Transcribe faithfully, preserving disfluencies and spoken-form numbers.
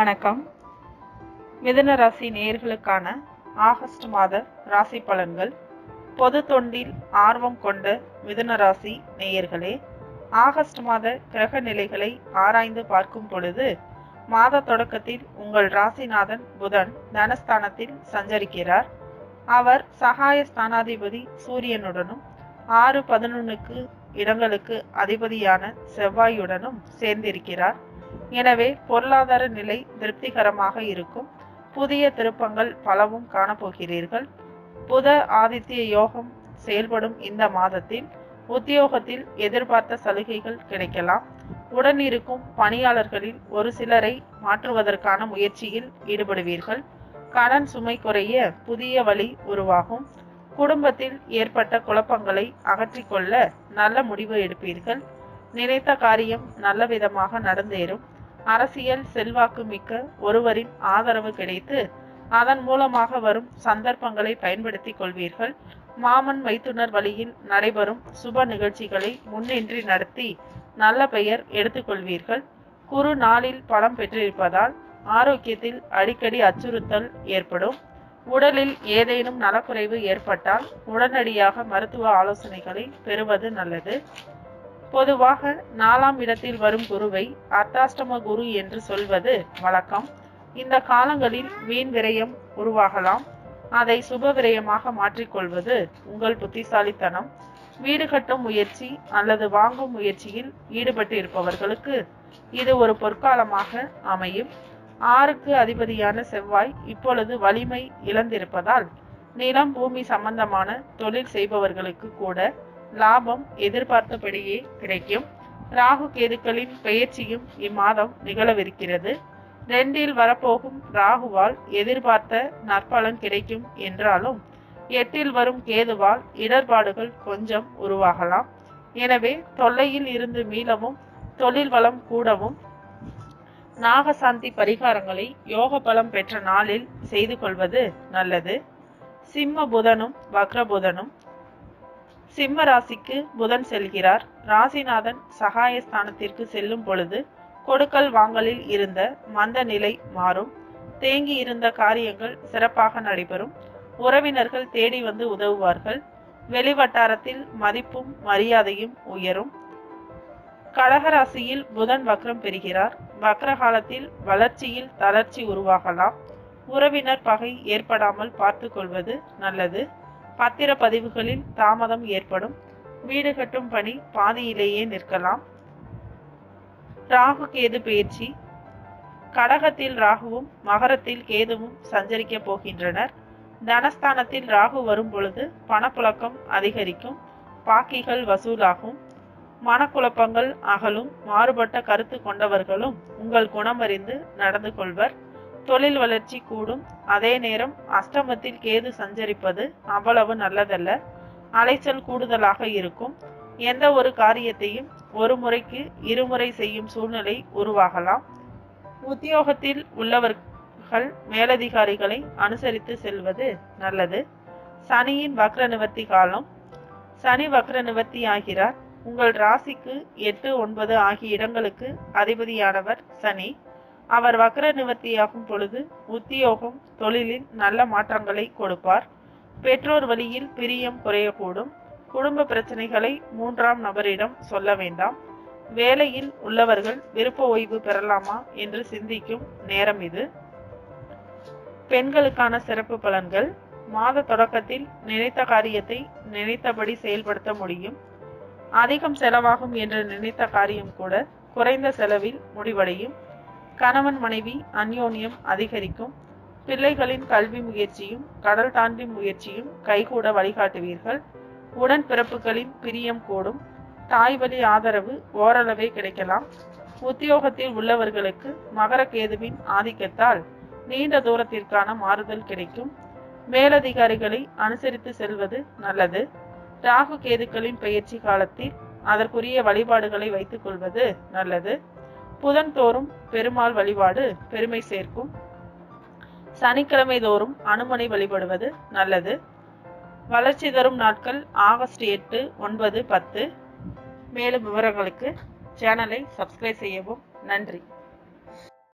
வணக்கம். மிதுன ராசி நேயர்களுக்கான ஆகஸ்ட் மாத ராசி பலன்கள். பொது தொண்டில் ஆர்வம் கொண்ட மிதுன ராசி நேயர்களே, ஆகஸ்ட் மாத கிரக நிலைகளை ஆராய்ந்து பார்க்கும் பொழுது மாத தொடக்கத்தில் உங்கள் ராசிநாதன் புதன் தனஸ்தானத்தில் சஞ்சரிக்கிறார். அவர் சகாய ஸ்தானாதிபதி சூரியனுடனும் ஆறு பதினொன்னுக்கு இடங்களுக்கு அதிபதியான செவ்வாயுடனும் சேர்ந்திருக்கிறார். எனவே பொருளாதார நிலை திருப்திகரமாக இருக்கும். புதிய திருப்பங்கள் பலவும் காணப்போகிறீர்கள். புத ஆதித்ய யோகம் செயல்படும் இந்த மாதத்தில் உத்தியோகத்தில் எதிர்பார்த்த சலுகைகள் கிடைக்கலாம். உடன் இருக்கும் பணியாளர்களில் ஒரு சிலரை மாற்றுவதற்கான முயற்சியில் ஈடுபடுவீர்கள். கடன் சுமை குறைய புதிய வழி உருவாகும். குடும்பத்தில் ஏற்பட்ட குழப்பங்களை அகற்றிக்கொள்ள நல்ல முடிவு எடுப்பீர்கள். நினைத்த காரியம் நல்ல விதமாக நடந்தேறும். அரசியல் செல்வாக்கு மிக்க ஒருவரின் ஆதரவு கிடைத்து அதன் மூலமாக வரும் சந்தர்ப்பங்களை பயன்படுத்திக் கொள்வீர்கள். மாமன் மைத்துனர் வழியில் நடைபெறும் சுப நிகழ்ச்சிகளை முன்னின்றி நடத்தி நல்ல பெயர் எடுத்துக்கொள்வீர்கள். குறு நாளில் பலம் பெற்றிருப்பதால் ஆரோக்கியத்தில் அடிக்கடி அச்சுறுத்தல் ஏற்படும். உடலில் ஏதேனும் நலக்குறைவு ஏற்பட்டால் உடனடியாக மருத்துவ ஆலோசனைகளை பெறுவது நல்லது. பொதுவாக நாலாம் இடத்தில் வரும் குருவை அர்த்தாஷ்டம குரு என்று சொல்வது வழக்கம். இந்த காலங்களில் வீண் விரயம் உருவாகலாம். அதை சுப விரயமாக மாற்றிக்கொள்வது உங்கள் புத்திசாலித்தனம். வீடு கட்டும் முயற்சி அல்லது வாங்கும் முயற்சியில் ஈடுபட்டு இருப்பவர்களுக்கு இது ஒரு பொற்காலமாக அமையும். ஆறுக்கு அதிபதியான செவ்வாய் இப்பொழுது வலிமை இழந்திருப்பதால் நிலம் பூமி சம்பந்தமான தொழில் செய்பவர்களுக்கு கூட லாபம் எதிர்பார்த்தபடியே கிடைக்கும். ராகு கேதுக்களின் பெயர்ச்சியும் இம்மாதம் நிகழவிருக்கிறது. ரெண்டில் வரப்போகும் ராகுவால் எதிர்பார்த்த நற்பலன் கிடைக்கும் என்றாலும் எட்டில் வரும் கேதுவால் இடர்பாடுகள் கொஞ்சம் உருவாகலாம். எனவே தொல்லையில் இருந்து மீளவும் தொழில் வளம் கூடவும் நாகசாந்தி பரிகாரங்களை யோக பலம் பெற்ற நாளில் செய்து கொள்வது நல்லது. சிம்ம புதனும் வக்ர புதனும். சிம்ம ராசிக்கு புதன் செல்கிறார். ராசிநாதன் சகாயஸ்தானத்திற்கு செல்லும் பொழுது கொடுக்கல் வாங்கலில் இருந்த மந்த நிலை மாறும். தேங்கி இருந்த காரியங்கள் சிறப்பாக நடைபெறும். உறவினர்கள் தேடி வந்து உதவுவார்கள். வெளிவட்டாரத்தில் மதிப்பும் மரியாதையும் உயரும். கடகராசியில் புதன் வக்ரம் பெறுகிறார். வக்ர காலத்தில் வளர்ச்சியில் தளர்ச்சி உருவாகலாம். உறவினர் பகை ஏற்படாமல் பார்த்து கொள்வது நல்லது. பத்திர பதிவுகளில் தாமதம் ஏற்படும். வீடு கட்டும் பணி பாதியிலேயே நிற்கலாம். ராகு கேது பயிற்சி. கடகத்தில் ராகுவும் மகரத்தில் கேதுவும் சஞ்சரிக்க போகின்றனர். தனஸ்தானத்தில் ராகு வரும் பொழுது பணப்புழக்கம் அதிகரிக்கும். பாக்கிகள் வசூலாகும். மனக்குழப்பங்கள் அகலும். மாறுபட்ட கருத்து கொண்டவர்களும் உங்கள் குணமறிந்து நடந்து கொள்வர். தொழில் வளர்ச்சி கூடும். அதே நேரம் அஷ்டமத்தில் கேது சஞ்சரிப்பது அவ்வளவு நல்லதல்ல. அலைச்சல் கூடுதலாக இருக்கும். எந்த ஒரு காரியத்தையும் ஒரு முறைக்கு இருமுறை செய்யும் சூழ்நிலை உருவாகலாம். உத்தியோகத்தில் உள்ளவர்கள் மேலதிகாரிகளை அனுசரித்து செல்வது நல்லது. சனியின் வக்ர நிவர்த்தி காலம். சனி வக்ர நிவர்த்தி ஆகிறார். உங்கள் ராசிக்கு எட்டு ஒன்பது ஆகிய இடங்களுக்கு அதிபதியானவர் சனி. அவர் வக்ர நிவர்த்தியாகும் பொழுது உத்தியோகம் தொழிலில் நல்ல மாற்றங்களை கொடுப்பார். பெற்றோர் வழியில் பிரியம் குறையக்கூடும். குடும்ப பிரச்சனைகளை மூன்றாம் நபரிடம் சொல்ல வேண்டாம். வேலையில் உள்ளவர்கள் விருப்ப ஓய்வு பெறலாமா என்று சிந்திக்கும் நேரம் இது. பெண்களுக்கான சிறப்பு பலன்கள். மாத தொடக்கத்தில் நினைத்த காரியத்தை நினைத்தபடி செயல்படுத்த முடியும். அதிகம் செலவாகும் என்று நினைத்த காரியம் கூட குறைந்த செலவில் முடிவடையும். கணவன் மனைவி அந்யோன்யம் அதிகரிக்கும். பிள்ளைகளின் கல்வி முயற்சியும் கடல் தாண்டி முயற்சியும் கைகூட வழிகாட்டுவீர்கள். உடன் பிறப்புகளின் பிரியம் கூடும். தாய் வழி ஆதரவு ஓரளவே கிடைக்கலாம். உத்தியோகத்தில் உள்ளவர்களுக்கு மகர கேதுவின் ஆதிக்கத்தால் நீண்ட தூரத்திற்கான மாறுதல் கிடைக்கும். மேலதிகாரிகளை அனுசரித்து செல்வது நல்லது. ராகு கேதுக்களின் பயிற்சி காலத்தில் அதற்குரிய வழிபாடுகளை வைத்துக் கொள்வது நல்லது. புதன் தோறும் பெருமாள் வழிபாடு பெருமை சேர்க்கும். சனிக்கிழமை தோறும் அனுமனை வழிபடுவது நல்லது. வளர்ச்சி தரும் நாட்கள் ஆகஸ்ட் எட்டு ஒன்பது பத்து. மேலும் விவரங்களுக்கு சேனலை சப்ஸ்கிரைப் செய்யவும். நன்றி.